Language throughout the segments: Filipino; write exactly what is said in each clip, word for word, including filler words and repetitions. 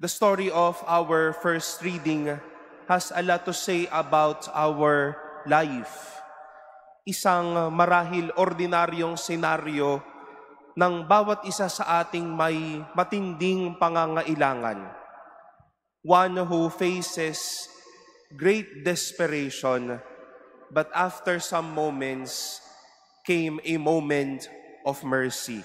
The story of our first reading has a lot to say about our life. Isang marahil ordinaryong senaryo ng bawat isa sa ating may matinding pangangailangan. One who faces great desperation, but after some moments came a moment of mercy.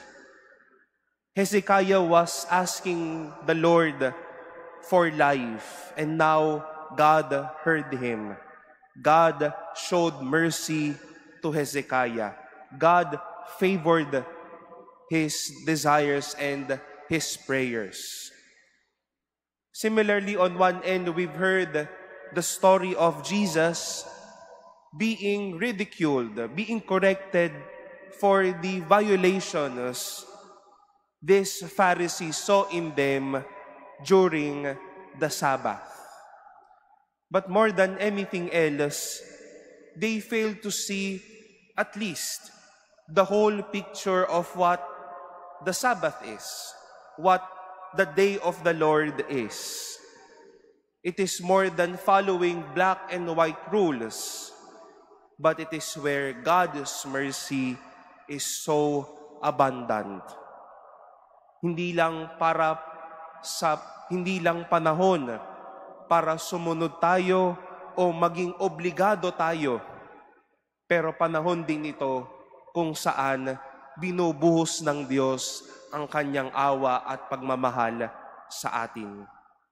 Hezekiah was asking the Lord for life, and now God heard him. God showed mercy to Hezekiah. God favored his desires and his prayers. Similarly, on one end, we've heard the story of Jesus being ridiculed, being corrected for the violations these Pharisees saw in them during the Sabbath. But more than anything else, they failed to see at least the whole picture of what the Sabbath is, what the day of the Lord is. It is more than following black and white rules, but it is where God's mercy is so abundant. Hindi lang para sa hindi lang panahon para sumunod tayo o maging obligado tayo, pero panahon din ito kung saan binubuhos ng Diyos ang kanyang awa at pagmamahal sa atin.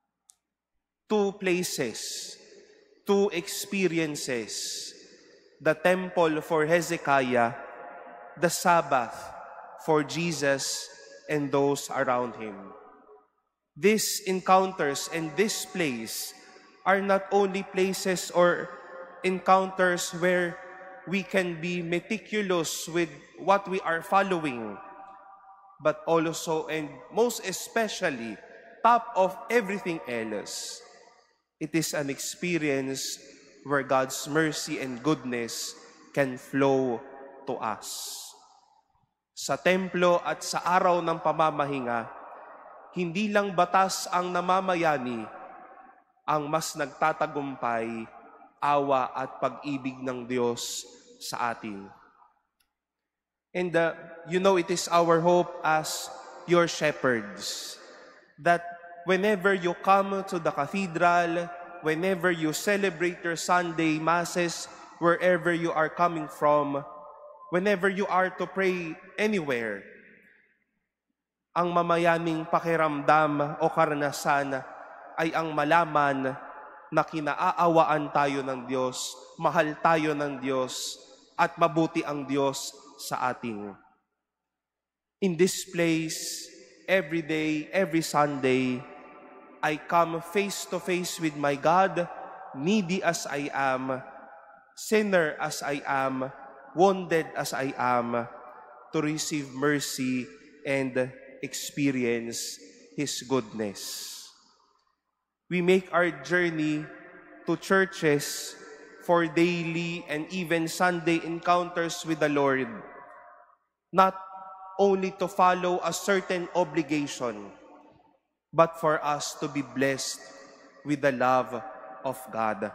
Two places, two experiences: the temple for Hezekiah, the Sabbath for Jesus and those around him. These encounters and this place are not only places or encounters where we can be meticulous with what we are following, but also and most especially, top of everything else, it is an experience where God's mercy and goodness can flow to us. Sa templo at sa araw ng pamamahinga, hindi lang batas ang namamayani ang mas nagtatagumpay, awa at pag-ibig ng Diyos sa atin. And uh, you know, it is our hope as your shepherds that whenever you come to the cathedral, whenever you celebrate your Sunday Masses, wherever you are coming from, whenever you are to pray anywhere, ang mamayaning pakiramdam o karanasan ay ang malaman na kinaaawaan tayo ng Diyos, mahal tayo ng Diyos, at mabuti ang Diyos sa atin. In this place, every day, every Sunday, I come face to face with my God, needy as I am, sinner as I am, wounded as I am, to receive mercy and experience His goodness. We make our journey to churches for daily and even Sunday encounters with the Lord, not only to follow a certain obligation, but for us to be blessed with the love of God.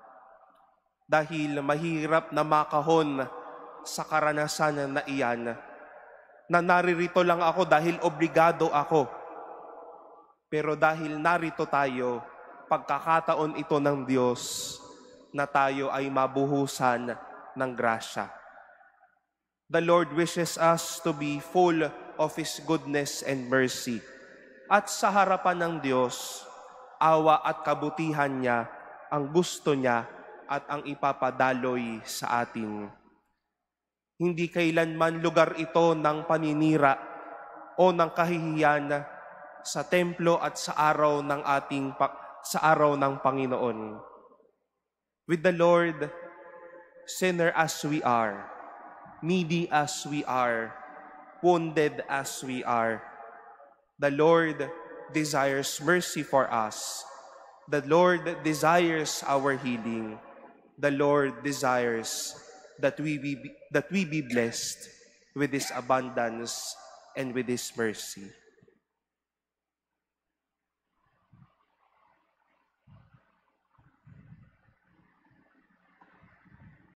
Dahil mahirap na makahon sa karanasan na iyan, na naririto lang ako dahil obligado ako. Pero dahil narito tayo, pagkakataon ito ng Diyos na tayo ay mabuhusan ng grasya. The Lord wishes us to be full of His goodness and mercy. At sa harapan ng Diyos, awa at kabutihan niya ang gusto niya at ang ipapadaloy sa atin. Hindi kailanman lugar ito ng paninira o ng kahihiyan sa templo at sa araw ng ating sa araw ng Panginoon. With the Lord, sinner as we are, needy as we are, wounded as we are, the Lord desires mercy for us. The Lord desires our healing. The Lord desires that we be, that we be blessed with His abundance and with His mercy.